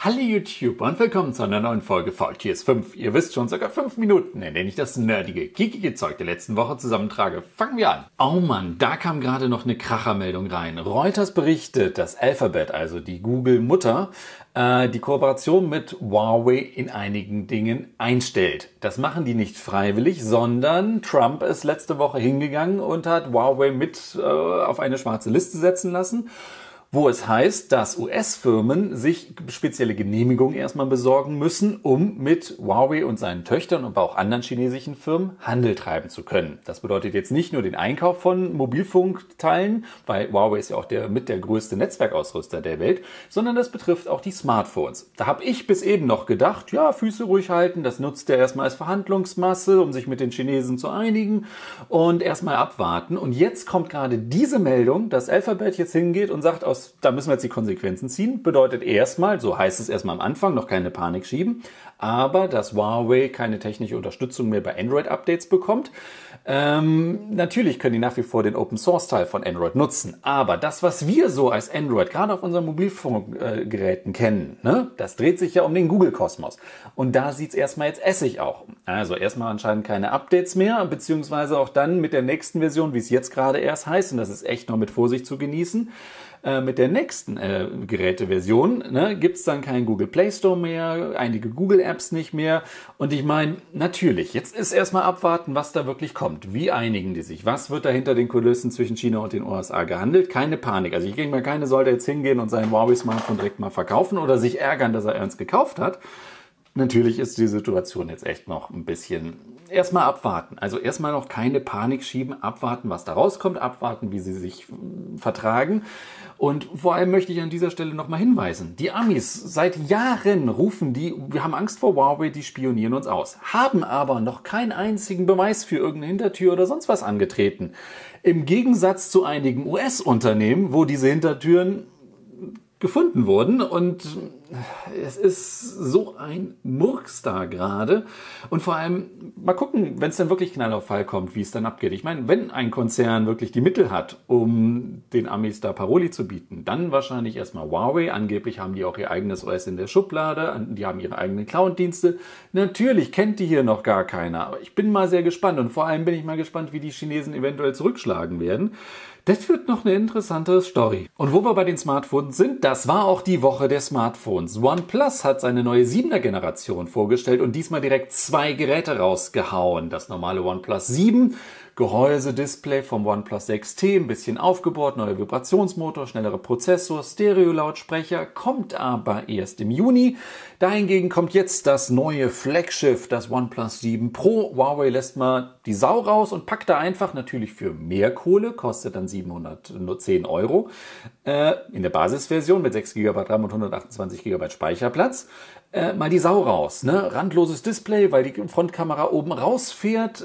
Hallo YouTube und willkommen zu einer neuen Folge Faultiers 5. Ihr wisst schon, circa 5 Minuten, in denen ich das nerdige, geekige Zeug der letzten Woche zusammentrage. Fangen wir an. Oh Mann, da kam gerade noch eine Krachermeldung rein. Reuters berichtet, dass Alphabet, also die Google-Mutter, die Kooperation mit Huawei in einigen Dingen einstellt. Das machen die nicht freiwillig, sondern Trump ist letzte Woche hingegangen und hat Huawei mit auf eine schwarze Liste setzen lassen, wo es heißt, dass US-Firmen sich spezielle Genehmigungen erstmal besorgen müssen, um mit Huawei und seinen Töchtern und auch anderen chinesischen Firmen Handel treiben zu können. Das bedeutet jetzt nicht nur den Einkauf von Mobilfunkteilen, weil Huawei ist ja auch der größte Netzwerkausrüster der Welt, sondern das betrifft auch die Smartphones. Da habe ich bis eben noch gedacht, ja, Füße ruhig halten, das nutzt er erstmal als Verhandlungsmasse, um sich mit den Chinesen zu einigen und erstmal abwarten. Und jetzt kommt gerade diese Meldung, dass Alphabet jetzt hingeht und sagt, da müssen wir jetzt die Konsequenzen ziehen. Bedeutet erstmal, so heißt es erstmal am Anfang, noch keine Panik schieben, aber dass Huawei keine technische Unterstützung mehr bei Android-Updates bekommt. Natürlich können die nach wie vor den Open-Source-Teil von Android nutzen, aber das, was wir so als Android, gerade auf unseren Mobilfunkgeräten kennen, ne, das dreht sich ja um den Google-Kosmos. Und da sieht es erstmal jetzt Essig auch. Also erstmal anscheinend keine Updates mehr, beziehungsweise auch dann mit der nächsten Version, wie es jetzt gerade erst heißt, und das ist echt noch mit Vorsicht zu genießen, mit der nächsten Geräteversion gibt es dann keinen Google Play Store mehr, einige Google Apps nicht mehr. Und ich meine, natürlich, jetzt ist erstmal abwarten, was da wirklich kommt. Wie einigen die sich? Was wird da hinter den Kulissen zwischen China und den USA gehandelt? Keine Panik. Also ich denke mal, keiner sollte jetzt hingehen und sein Huawei-Smartphone direkt mal verkaufen oder sich ärgern, dass er ernst gekauft hat. Natürlich ist die Situation jetzt echt noch ein bisschen erstmal abwarten. Also erstmal noch keine Panik schieben, abwarten, was da rauskommt, abwarten, wie sie sich vertragen. Und vor allem möchte ich an dieser Stelle nochmal hinweisen. Die Amis, seit Jahren rufen die, wir haben Angst vor Huawei, die spionieren uns aus. Haben aber noch keinen einzigen Beweis für irgendeine Hintertür oder sonst was angetreten. Im Gegensatz zu einigen US-Unternehmen, wo diese Hintertüren gefunden wurden, und es ist so ein Murks da gerade. Und vor allem mal gucken, wenn es dann wirklich Knall auf Fall kommt, wie es dann abgeht. Ich meine, wenn ein Konzern wirklich die Mittel hat, um den Amis da Paroli zu bieten, dann wahrscheinlich erstmal Huawei. Angeblich haben die auch ihr eigenes OS in der Schublade, die haben ihre eigenen Cloud-Dienste. Natürlich kennt die hier noch gar keiner, aber ich bin mal sehr gespannt, und vor allem bin ich mal gespannt, wie die Chinesen eventuell zurückschlagen werden. Das wird noch eine interessante Story. Und wo wir bei den Smartphones sind, das war auch die Woche der Smartphones. OnePlus hat seine neue 7er Generation vorgestellt und diesmal direkt 2 Geräte rausgehauen. Das normale OnePlus 7, Gehäuse-Display vom OnePlus 6T, ein bisschen aufgebohrt, neuer Vibrationsmotor, schnellerer Prozessor, Stereo-Lautsprecher, kommt aber erst im Juni. Dahingegen kommt jetzt das neue Flaggschiff, das OnePlus 7 Pro. Huawei lässt mal die Sau raus und packt da einfach natürlich für mehr Kohle, kostet dann 710 €, in der Basisversion mit 6 GB RAM und 128 GB Speicherplatz. Mal die Sau raus, ne? Randloses Display, weil die Frontkamera oben rausfährt,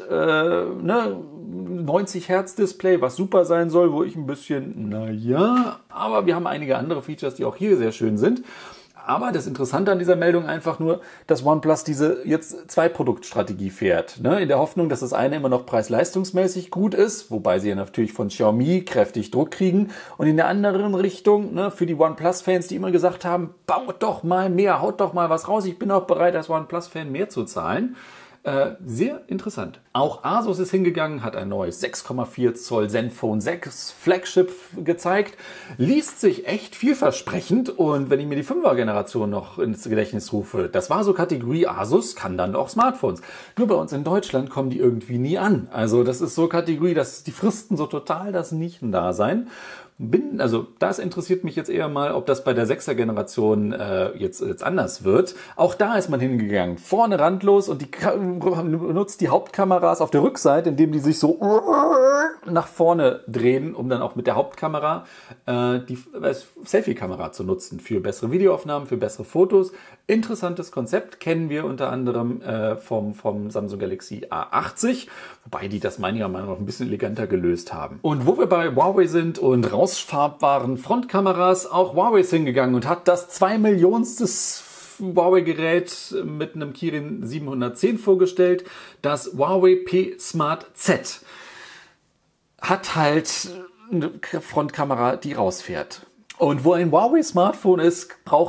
90 Hertz Display, was super sein soll, wo ich ein bisschen, naja, aber wir haben einige andere Features, die auch hier sehr schön sind. Aber das Interessante an dieser Meldung einfach nur, dass OnePlus diese jetzt 2-Produkt-Strategie fährt. Ne? In der Hoffnung, dass das eine immer noch preis-leistungsmäßig gut ist, wobei sie ja natürlich von Xiaomi kräftig Druck kriegen. Und in der anderen Richtung, ne, für die OnePlus-Fans, die immer gesagt haben, baut doch mal mehr, haut doch mal was raus, ich bin auch bereit, als OnePlus-Fan mehr zu zahlen. Sehr interessant. Auch Asus ist hingegangen, hat ein neues 6,4 Zoll Zenfone 6 Flagship gezeigt. Liest sich echt vielversprechend, und wenn ich mir die 5er-Generation noch ins Gedächtnis rufe, das war so Kategorie Asus, kann dann auch Smartphones. Nur bei uns in Deutschland kommen die irgendwie nie an. Also das ist so Kategorie, die fristen so total das Nichen-Dasein. Also das interessiert mich jetzt eher mal, ob das bei der 6er-Generation jetzt anders wird. Auch da ist man hingegangen. Vorne randlos, und die nutzt die Hauptkameras auf der Rückseite, indem die sich so nach vorne drehen, um dann auch mit der Hauptkamera die Selfie-Kamera zu nutzen. Für bessere Videoaufnahmen, für bessere Fotos. Interessantes Konzept, kennen wir unter anderem vom Samsung Galaxy A80, wobei die das meiner Meinung nach ein bisschen eleganter gelöst haben. Und wo wir bei Huawei sind und rausfarbbaren Frontkameras, auch Huawei ist hingegangen und hat das 2 Millionstes Huawei-Gerät mit einem Kirin 710 vorgestellt. Das Huawei P Smart Z hat halt eine Frontkamera, die rausfährt. Und wo ein Huawei-Smartphone ist,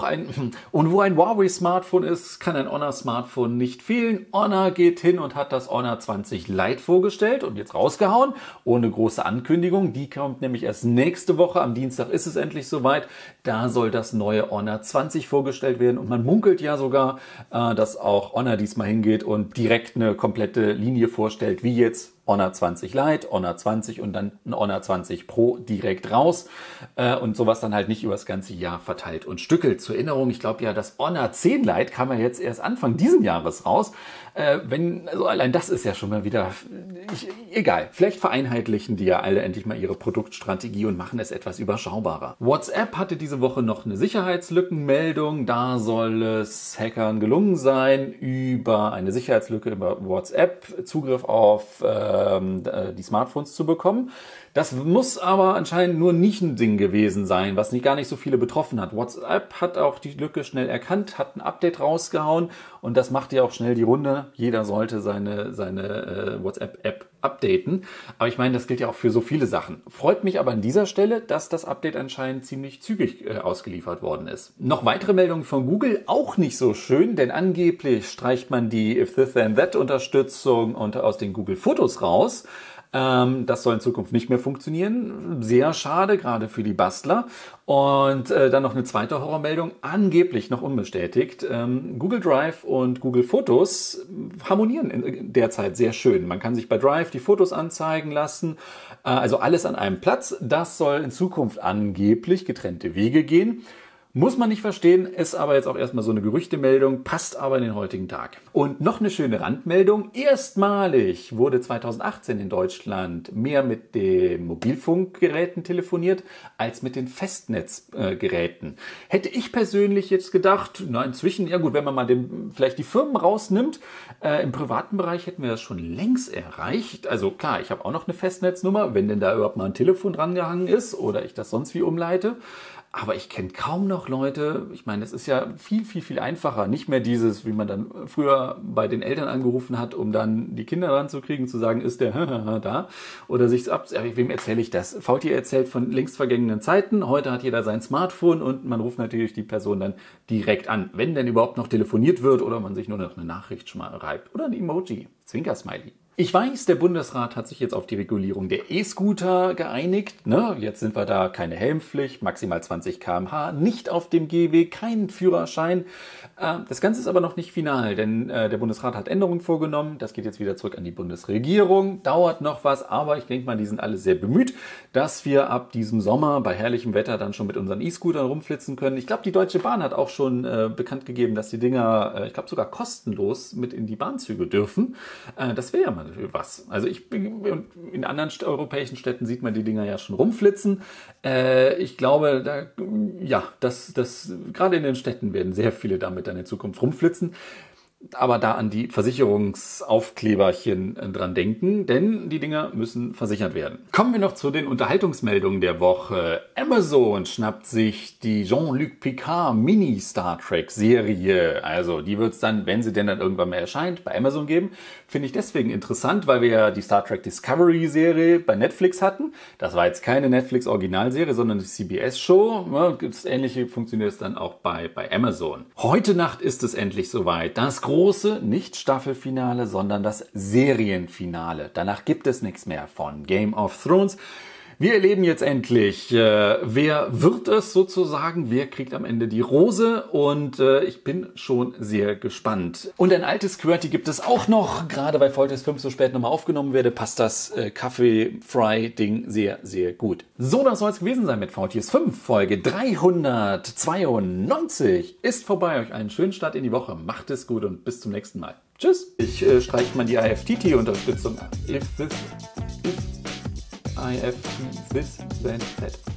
kann ein Honor-Smartphone nicht fehlen. Honor geht hin und hat das Honor 20 Lite vorgestellt und jetzt rausgehauen, ohne große Ankündigung. Die kommt nämlich erst nächste Woche. Am Dienstag ist es endlich soweit. Da soll das neue Honor 20 vorgestellt werden. Und man munkelt ja sogar, dass auch Honor diesmal hingeht und direkt eine komplette Linie vorstellt, wie jetzt Honor 20 Lite, Honor 20 und dann ein Honor 20 Pro direkt raus und sowas dann halt nicht über das ganze Jahr verteilt und stückelt. Zur Erinnerung, ich glaube ja, das Honor 10 Lite kam ja jetzt erst Anfang diesen Jahres raus. Also allein das ist ja schon mal wieder, egal, vielleicht vereinheitlichen die ja alle endlich mal ihre Produktstrategie und machen es etwas überschaubarer. WhatsApp hatte diese Woche noch eine Sicherheitslückenmeldung, da soll es Hackern gelungen sein, über eine Sicherheitslücke über WhatsApp Zugriff auf die Smartphones zu bekommen. Das muss aber anscheinend nur nicht ein Ding gewesen sein, was gar nicht so viele betroffen hat. WhatsApp hat auch die Lücke schnell erkannt, hat ein Update rausgehauen und das macht ja auch schnell die Runde. Jeder sollte seine WhatsApp-App updaten. Aber ich meine, das gilt ja auch für so viele Sachen. Freut mich aber an dieser Stelle, dass das Update anscheinend ziemlich zügig ausgeliefert worden ist. Noch weitere Meldungen von Google, auch nicht so schön, denn angeblich streicht man die If This Then That Unterstützung aus den Google Fotos raus. Das soll in Zukunft nicht mehr funktionieren. Sehr schade, gerade für die Bastler. Und dann noch eine zweite Horrormeldung, angeblich noch unbestätigt. Google Drive und Google Fotos harmonieren derzeit sehr schön. Man kann sich bei Drive die Fotos anzeigen lassen, also alles an einem Platz. Das soll in Zukunft angeblich getrennte Wege gehen. Muss man nicht verstehen, ist aber jetzt auch erstmal so eine Gerüchtemeldung, passt aber in den heutigen Tag. Und noch eine schöne Randmeldung. Erstmalig wurde 2018 in Deutschland mehr mit den Mobilfunkgeräten telefoniert als mit den Festnetzgeräten. Hätte ich persönlich jetzt gedacht, na inzwischen, ja gut, wenn man mal vielleicht die Firmen rausnimmt, im privaten Bereich hätten wir das schon längst erreicht. Also klar, ich habe auch noch eine Festnetznummer, wenn denn da überhaupt mal ein Telefon dran gehangen ist oder ich das sonst wie umleite. Aber ich kenne kaum noch Leute, ich meine, es ist ja viel einfacher. Nicht mehr dieses, wie man dann früher bei den Eltern angerufen hat, um dann die Kinder ranzukriegen, zu sagen, ist der da? Oder sich wem erzähle ich das? VT erzählt von längst vergangenen Zeiten. Heute hat jeder sein Smartphone und man ruft natürlich die Person dann direkt an. Wenn denn überhaupt noch telefoniert wird oder man sich nur noch eine Nachricht schreibt. Oder ein Emoji, Zwinker-Smiley. Ich weiß, der Bundesrat hat sich jetzt auf die Regulierung der E-Scooter geeinigt. Ne? Jetzt sind wir da keine Helmpflicht, maximal 20 km/h, nicht auf dem Gehweg, keinen Führerschein. Das Ganze ist aber noch nicht final, denn der Bundesrat hat Änderungen vorgenommen. Das geht jetzt wieder zurück an die Bundesregierung. Dauert noch was, aber ich denke mal, die sind alle sehr bemüht, dass wir ab diesem Sommer bei herrlichem Wetter dann schon mit unseren E-Scootern rumflitzen können. Ich glaube, die Deutsche Bahn hat auch schon bekannt gegeben, dass die Dinger, ich glaube sogar kostenlos mit in die Bahnzüge dürfen. Das wäre ja mal was. Also in anderen europäischen Städten sieht man die Dinger ja schon rumflitzen. Ich glaube, dass gerade in den Städten werden sehr viele damit dann in Zukunft rumflitzen. Aber da an die Versicherungsaufkleberchen dran denken, denn die Dinger müssen versichert werden. Kommen wir noch zu den Unterhaltungsmeldungen der Woche. Amazon schnappt sich die Jean-Luc Picard Mini-Star Trek-Serie. Also die wird es dann, wenn sie denn dann irgendwann mal erscheint, bei Amazon geben. Finde ich deswegen interessant, weil wir ja die Star Trek Discovery-Serie bei Netflix hatten. Das war jetzt keine Netflix-Originalserie, sondern eine CBS-Show. Ja, das Ähnliche funktioniert es dann auch bei Amazon. Heute Nacht ist es endlich soweit. Das große, nicht Staffelfinale, sondern das Serienfinale. Danach gibt es nichts mehr von Game of Thrones. Wir erleben jetzt endlich, wer wird es sozusagen, wer kriegt am Ende die Rose und ich bin schon sehr gespannt. Und ein altes QWERTY gibt es auch noch, gerade weil Folge 5 so spät nochmal aufgenommen werde, passt das Kaffee-Fry-Ding sehr, sehr gut. So, das soll es gewesen sein mit VTS 5, Folge 392 ist vorbei. Euch einen schönen Start in die Woche, macht es gut und bis zum nächsten Mal. Tschüss. Ich streiche mal die IFTT-Unterstützung. If this, then that.